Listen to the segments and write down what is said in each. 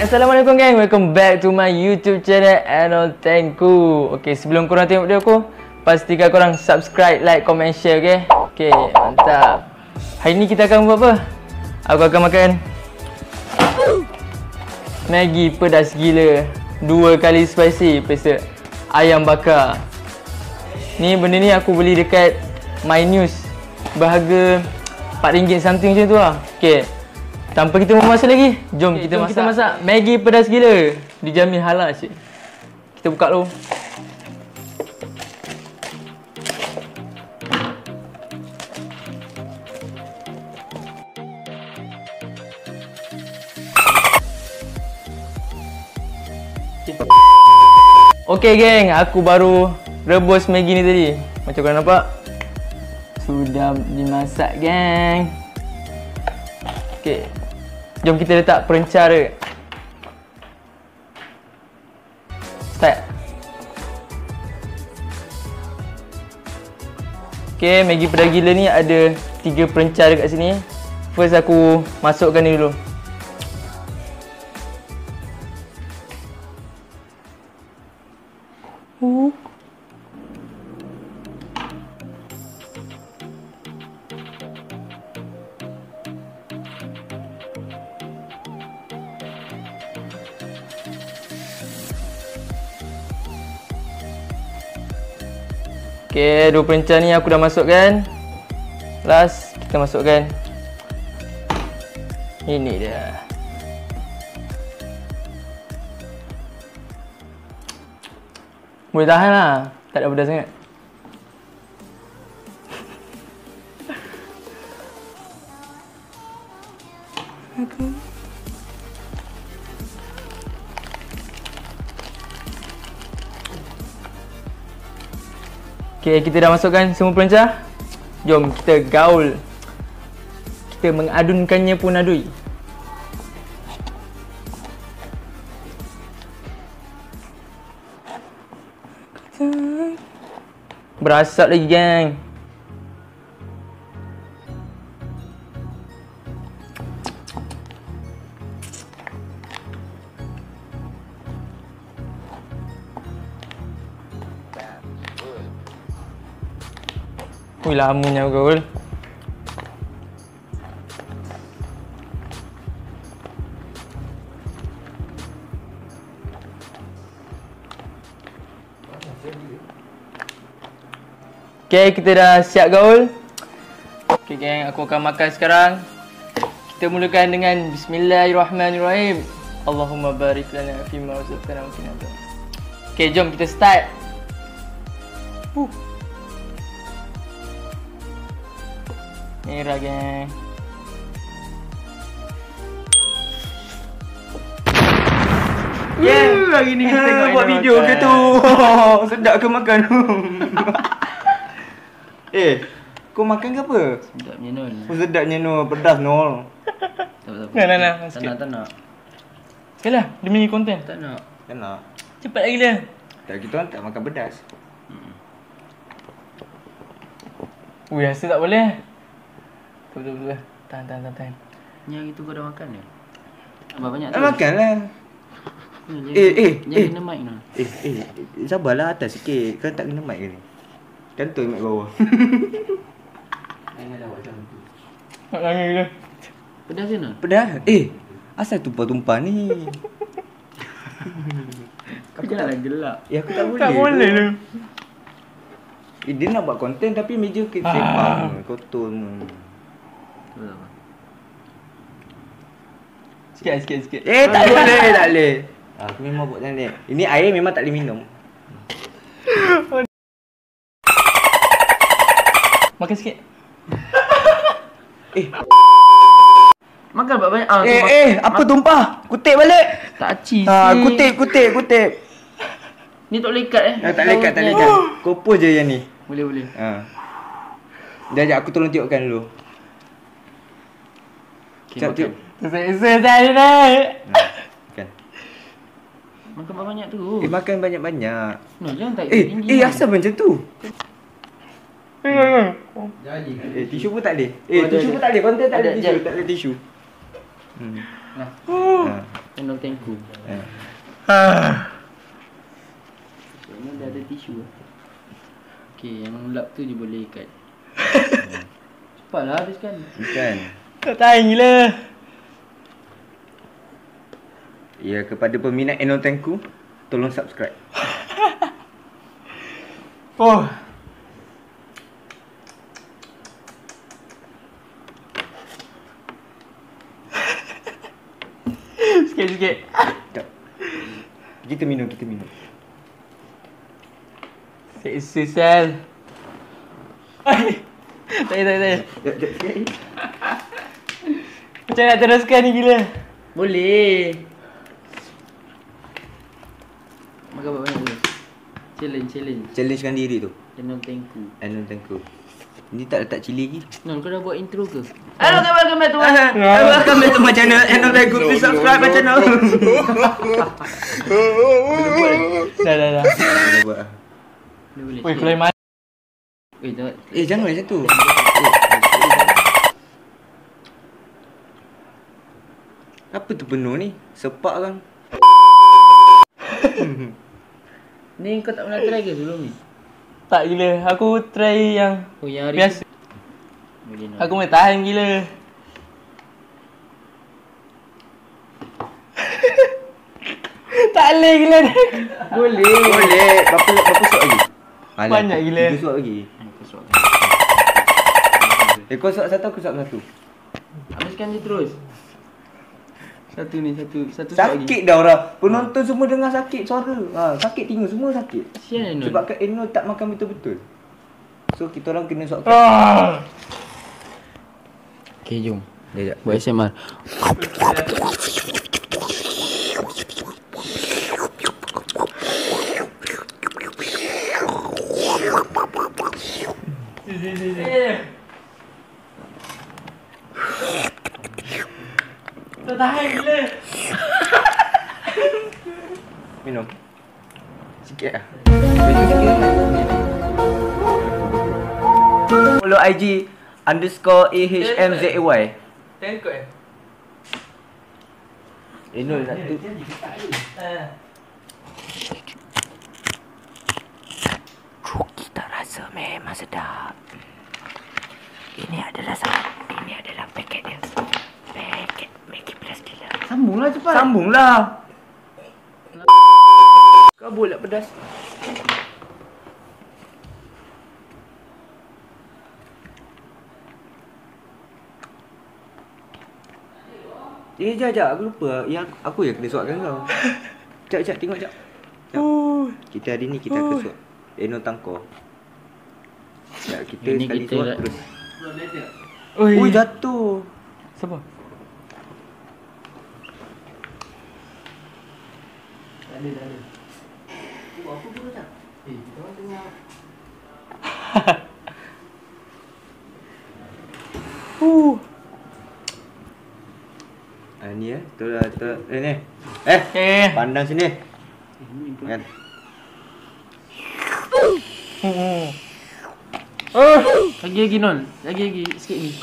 Assalamualaikum gang, welcome back to my YouTube channel Arnold Tengku. Okay, sebelum korang tengok video aku, pastikan korang subscribe, like, comment, share, okay? Okay, mantap. Hari ni kita akan buat apa? Aku akan makan Maggi pedas gila 2 kali spicy peserta ayam bakar. Ni benda ni aku beli dekat My News, berharga RM4 something macam tu lah. Okay, tanpa kita memasak lagi, jom kita masak Maggi pedas gila. Dijamin halal cik. Kita buka dulu. Okay geng, aku baru rebus Maggi ni tadi. Macam korang nampak, sudah dimasak geng. Okay, jom kita letak perencara. Start. Okay, Maggi pedas gila ni ada 3 perencara kat sini. First aku masukkan ni dulu. Okay, 2 perencar ni aku dah masukkan. Last, kita masukkan ini dia. Boleh tahan lah, tak ada pedas sangat. Okay, kita dah masukkan semua perencar. Jom kita gaul. Kita mengadunkannya pun adui. Berasap lagi geng. Ui, lamanya gaul. Okay, kita dah siap gaul. Okay geng, aku akan makan sekarang. Kita mulakan dengan Bismillahirrahmanirrahim. Allahumma barik lana fima razaqtana wa qina adzaban. Okay, jom kita start. Merah geng. Hari ni kita tengok buat video ke tu. Sedap ke makan? Kau makan ke apa? Sedapnya Nol. Oh, sedapnya Nol, pedas Nol. Nah. Tak nak. Sekali lah, demi konten. Tak nak. Tak nak. Cepat lagi lah. Tak, kita orang tak makan pedas. Ui, rasa tak boleh. Betul. Tahan. Yang itu kau dah makan ke? Abang banyak tu. Dah makan lah. Jangan kena mic Nol. Sabarlah atas sikit. Kan tak kena mic ke ni? Kantoi mic bawah. Jangan dah buat macam tu. Nak nangis ke? Pedas ke Nol? Pedas? Asal tumpah-tumpah ni? Kau janganlah gelak. Aku tak boleh. Tak boleh tu. Dia nak buat konten tapi meja sepang. Kotor. Sikit. Tak boleh. Aku memang buat macam ni. Ini air memang tak boleh minum. Makan sikit. Makan banyak. Apa tumpah? Kutip balik. Tak aci. Kutip. Ni tak boleh ikat Tak lekat. Kopos je yang ni. Boleh. Sekejap aku tolong tiupkan dulu. Okay, makan. Selesai tadi naik. Makan. Makan banyak tu. Makan banyak-banyak. Nol, jangan tak tinggi. Asal macam tu? Jadi. Tisu pun tak ada. Tisu pun tak ada. Konten tak ada tisu. Tak ada tisu. Nah. Channel Tengku. Ah. Ini dah ada tisu lah. Okay, yang lap tu je boleh ikat. Cepatlah habiskan. Bukan. Tak tahan gila. Ya, kepada peminat Enon Tengku, tolong subscribe. Oh. Sikit-sikit. Sekejap. Kita minum. Seksa sel. Tak payah. Sekejap. Macam nak teruskan ni gila. Boleh. Makan banyak dulu. Challenge. Challengekan diri tu. Channel Tengku. Enon Tengku. Ni tak letak cili lagi. Non, kau dah buat intro ke? Hello, welcome back to Welcome back to my channel. Enon Tengku. Please subscribe my channel. Dah. Dah buat lah. Boleh. Weh, keluar mana? Weh, tak. Jangan macam tu. Apa tu penuh ni? Sepak kan? Ni kau tak pernah try ke sebelum ni? Tak gila. Aku try yang Oh, yang hari biasa. tu? Boleh nak. Aku boleh tahan gila. Tak boleh gila dah. Boleh. Berapa suap lagi? Alah, Banyak gila. 3 suap lagi. Kau suap. Kau suap satu, aku suap satu. Habiskan je terus. Satu suap lagi. Sakit dah orang. Penonton semua dengar sakit suara. Sakit telinga semua sakit. Kesian Enon. Sebab kat Eno tak makan betul-betul. So kita orang kena suap. Okay, jom. Sekejap. Buat ASMR. Tak tahan gila. Minum. Sikit lah. Follow IG _AHMZAY. Tengok Enol nak tu. Kita rasa memang sedap. Ini adalah paket dia. Paket Maggi pedas gila. Sambunglah cepat. Sambunglah. Kabul lah pedas. Jap, aku lupa. Yang aku yang kena suapkan kau. Jap, tengok jap. Kita hari ni kita akan suap Enon Tangkor. Jap, kita Ini sekali kita suap dah- terus. Oi. Ui, jatuh. Siapa? Ni betul. Ni. Pandang sini. Kan. Lagi Non. Lagi sikit ni.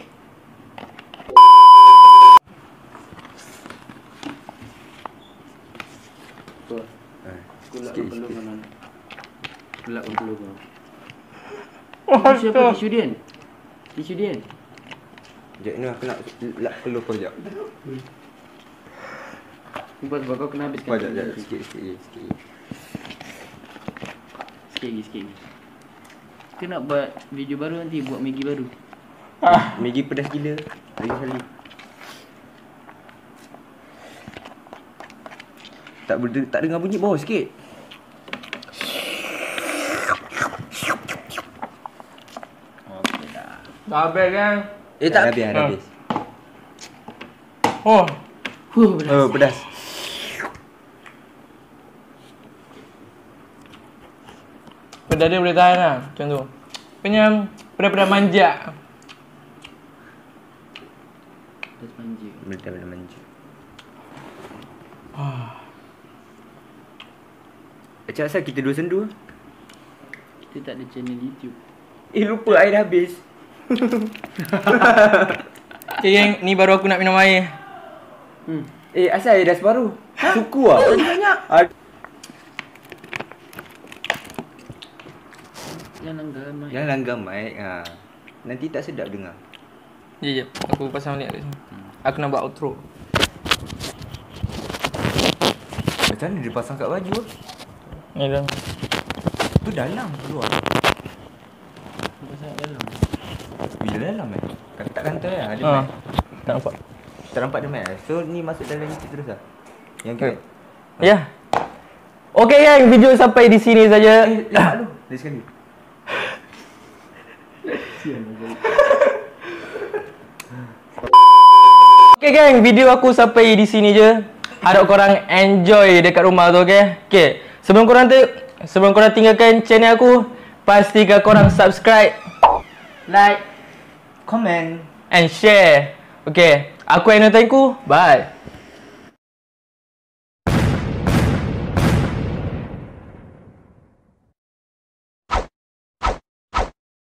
Sikit. Gelap perlu kau. Siapa tisu dia? Sekejap ni aku nak lap peluh kau sekejap. Sebab kau kena habiskan. Sekejap. Sikit je. Sikit lagi. Kita nak buat video baru nanti, buat Maggi baru. Maggi pedas gila. Hari sekali. Tak dengar bunyi bawah sikit. Dah habis kan? Tak habis. Oh. Pedas. Pedas dia boleh tahan lah. Macam tu. Punya pedas-pedas manja. Terus manja. Benda manja. Macam asal kita dua sendu? Kita tak ada channel YouTube. Lupa air dah habis. Okay geng, ni baru aku nak minum air. Asal Adidas baru? Suku lah. Banyak. Ad- Jangan gamai. Jangan langgar mic. Nanti tak sedap dengar. Ya, aku pasang balik kat sini. Aku nak buat outro. Macam mana dia pasang kat baju? Ni dah. Tu dalam keluar. Pasal dalam. Bila dalam tak kantor lah. Ada Ha. mic. Tak nampak. Tak nampak ada mic. So ni masuk dalam YouTube terus lah. Yang kira. Ya. Okey gang, video sampai di sini saja. Lemak lu. Dari sekali. Okey gang, video aku sampai di sini je. Harap korang enjoy dekat rumah tu, okey? Okey. Sebelum korang tinggalkan channel aku, pastikan korang subscribe, Like, comment. and share. Okey. Aku Aino Tengku. Bye.